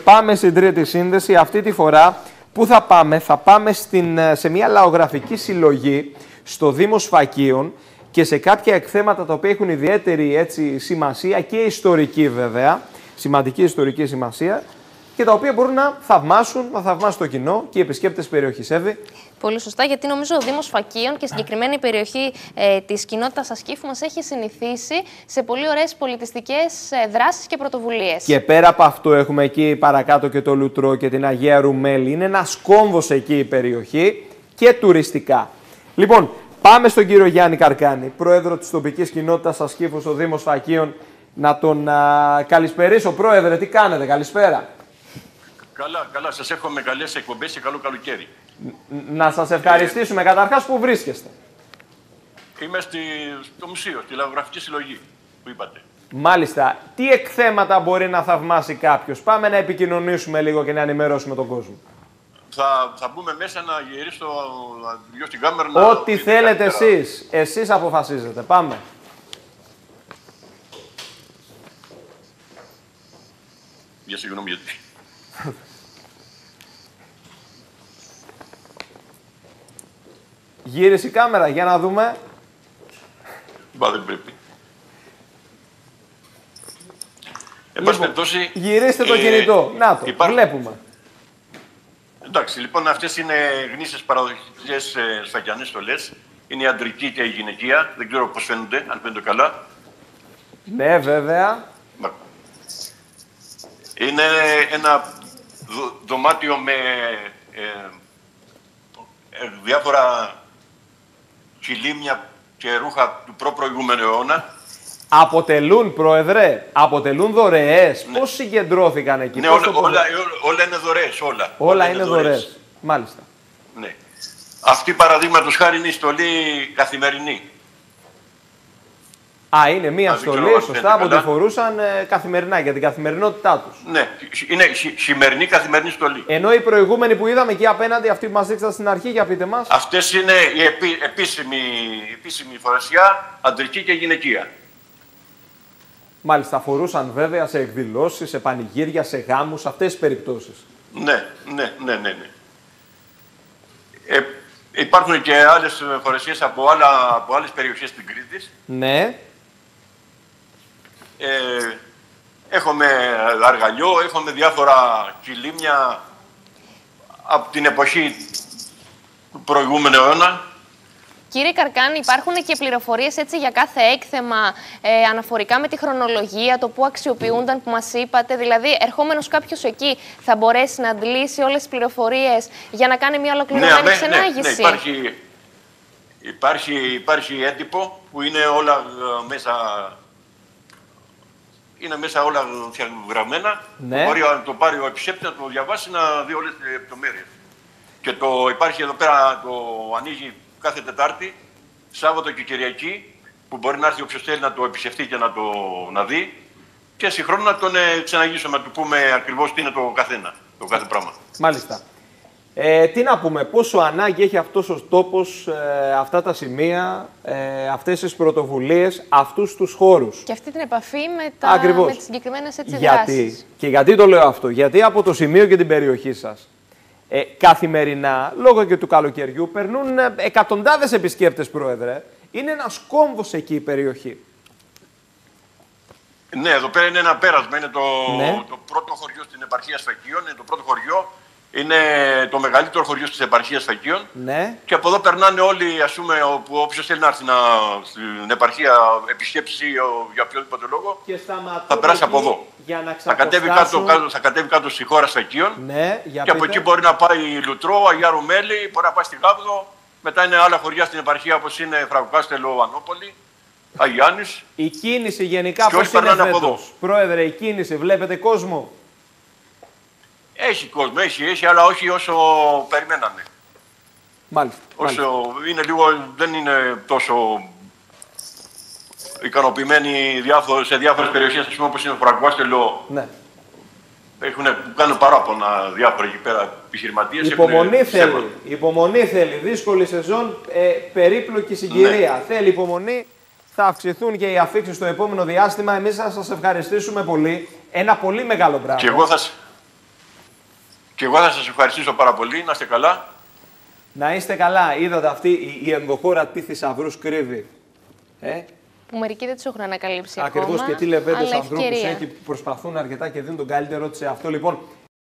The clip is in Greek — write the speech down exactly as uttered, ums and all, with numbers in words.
πάμε στην τρίτη σύνδεση. Αυτή τη φορά πού θα πάμε? Θα πάμε στην, σε μια λαογραφική συλλογή στο Δήμο Σφακίων και σε κάποια εκθέματα τα οποία έχουν ιδιαίτερη έτσι, σημασία και ιστορική βέβαια, σημαντική ιστορική σημασία και τα οποία μπορούν να θαυμάσουν, να θαυμάσουν το κοινό και οι επισκέπτες περιοχής. Εύη. Πολύ σωστά, γιατί νομίζω ο Δήμος Σφακίων και συγκεκριμένη η περιοχή ε, της κοινότητας Ασκήφου μας έχει συνηθίσει σε πολύ ωραίες πολιτιστικές ε, δράσεις και πρωτοβουλίες. Και πέρα από αυτό έχουμε εκεί παρακάτω και το Λουτρό και την Αγία Ρουμέλη. Είναι ένας κόμβος εκεί η περιοχή και τουριστικά. Λοιπόν, πάμε στον κύριο Γιάννη Καρκάνη, πρόεδρο της τοπικής κοινότητας Ασκήφου στο Δήμο Σφακίων, να τον α, καλησπερίσω. Πρόεδρε, τι κάνετε? Καλησπέρα. Καλά, καλά. Σας εύχομαι καλές εκπομπές και καλό καλοκαίρι. Να σας ευχαριστήσουμε. Ε, Καταρχάς, πού βρίσκεστε? Είμαι στη, στο μουσείο, στη λαογραφική συλλογή που είπατε. Μάλιστα. Τι εκθέματα μπορεί να θαυμάσει κάποιος? Πάμε να επικοινωνήσουμε λίγο και να ενημερώσουμε τον κόσμο. Θα, θα μπούμε μέσα να γυρίσω δυο στην κάμερα. Ό,τι θέλετε εσείς. Εσείς αποφασίζετε. Πάμε. Για συγγνώμη γιατί. Γύρισε η κάμερα για να δούμε. Μπα, δεν πρέπει. Λοιπόν, περιπτώσει, γυρίστε το ε, κινητό. Να το, υπάρχει... βλέπουμε. Εντάξει, λοιπόν, αυτές είναι γνήσιες παραδοχικές ε, σφακιανές στολές. Είναι η αντρική και η γυναικεία. Δεν ξέρω πώς φαίνονται, αν φαίνονται καλά. Ναι, βέβαια. Είναι ένα δω, δωμάτιο με ε, ε, διάφορα κυλίμια και ρούχα του προ-προηγούμενου αιώνα. Αποτελούν, πρόεδρε, αποτελούν δωρεές. Ναι. Πώς συγκεντρώθηκαν εκεί? Ναι, πώς όλα, το... όλα, όλα είναι δωρεές, όλα. Όλα, όλα είναι δωρεές. δωρεές. Μάλιστα. Ναι. Αυτή, παραδείγματος χάρη, είναι η στολή καθημερινή. Α, είναι μία Α, στολή, ξέρω, σωστά, που τη φορούσαν ε, καθημερινά για την καθημερινότητά τους. Ναι, είναι σημερινή καθημερινή στολή. Ενώ οι προηγούμενοι που είδαμε εκεί απέναντι, αυτοί που μας δείξατε στην αρχή, για πείτε μας. Αυτές είναι η επί, επίσημη, επίσημη φορεσιά, αντρική και γυναικεία. Μάλιστα, φορούσαν βέβαια σε εκδηλώσεις, σε πανηγύρια, σε γάμους, αυτές τις περιπτώσεις. Ναι, ναι, ναι, ναι. ναι. Ε, υπάρχουν και άλλες φορεσίες από, άλλα, από άλλες περιοχές της Κρήτης. Ναι. Ε, έχουμε αργαλιό, έχουμε διάφορα κυλίμια από την εποχή του προηγούμενου αιώνα. Κύριε Καρκάνη, υπάρχουν και πληροφορίες έτσι για κάθε έκθεμα ε, αναφορικά με τη χρονολογία, το που αξιοποιούνταν, που μας είπατε. Δηλαδή, ερχόμενος κάποιος εκεί θα μπορέσει να αντλήσει όλες τις πληροφορίες για να κάνει μια ολοκληρωμένη ναι, ξενάγηση. Ναι, ναι, υπάρχει, υπάρχει, υπάρχει έντυπο που είναι όλα ε, μέσα, είναι μέσα όλα γραμμένα. Ναι. Μπορεί να το πάρει ο επισκέπτης, να το διαβάσει, να δει όλες τις λεπτομέρειες. Και το υπάρχει εδώ πέρα, το ανοίγει κάθε Τετάρτη, Σάββατο και Κυριακή, που μπορεί να έρθει όποιος θέλει να το επισκεφτεί και να το να δει. Και συγχρόνως να τον ε, ξεναγήσουμε, να του πούμε ακριβώς τι είναι το καθένα, το κάθε πράγμα. Μάλιστα. Ε, τι να πούμε, πόσο ανάγκη έχει αυτός ο τόπος, ε, αυτά τα σημεία, ε, αυτές τις πρωτοβουλίες, αυτούς τους χώρους. Και αυτή την επαφή με, τα, με τις συγκεκριμένες έτσι γιατί, δράσεις. Και γιατί το λέω αυτό? Γιατί από το σημείο και την περιοχή σας, ε, καθημερινά, λόγω και του καλοκαιριού, περνούν ε, εκατοντάδες επισκέπτες, πρόεδρε. Είναι ένας κόμβος εκεί η περιοχή. Ναι, εδώ πέρα είναι ένα πέρασμα. Είναι το, ναι. το πρώτο χωριό στην επαρχία Σφακίων. Είναι το πρώτο χωριό. Είναι το μεγαλύτερο χωριό της επαρχίας Σφακίων. Ναι. Και από εδώ περνάνε όλοι, ας πούμε, όποιος θέλει να έρθει να, στην επαρχία επισκέψει για οποιοδήποτε λόγο, και θα περάσει από εδώ. Για να θα, κατέβει κάτω, κάτω, θα κατέβει κάτω στη χώρα Σφακίων. Ναι, για και από πείτε. εκεί μπορεί να πάει Λουτρό, Αγία Ρουμέλη, μπορεί να πάει στη Γάβδο. Μετά είναι άλλα χωριά στην επαρχία όπως είναι Φραγκοκάστελο, Ανόπολη, Αγιάννης. Η κίνηση γενικά πώς είναι φέτος? Πρόεδρε, η κίνηση, βλέπετε κόσμο? Έχει κόσμο, έχει, έχει, αλλά όχι όσο περιμένανε. Μάλιστα. Όσο μάλιστα. είναι λίγο, δεν είναι τόσο ικανοποιημένοι διάφορο, σε διάφορες περιοχές, ας πούμε, όπως είναι το Φραγκοκάστελο. Ναι. Έχουν, κάνουν παράπονα διάφοροι εκεί πέρα επιχειρηματίες. Υπομονή θέλει, υπομονή θέλει, δύσκολη σεζόν, ε, περίπλοκη συγκυρία. Ναι. Θέλει υπομονή, θα αυξηθούν και οι αφήξεις στο επόμενο διάστημα. Εμείς θα σας ευχαριστήσουμε πολύ. Ένα πολύ μεγάλο μπράβο. Και εγώ θα, Και εγώ θα σας ευχαριστήσω πάρα πολύ. Να είστε καλά. Να είστε καλά. Είδατε αυτή η, η ενδοχώρα τι θησαυρούς κρύβει. Ε? Που μερικοί δεν τους έχουν ανακαλύψει Ακριβώς, ακόμα. και τι λεβέντες Αλλά ανθρώπους ευκαιρία. έχει που προσπαθούν αρκετά και δίνουν τον καλύτερό τους σε αυτό. Λοιπόν,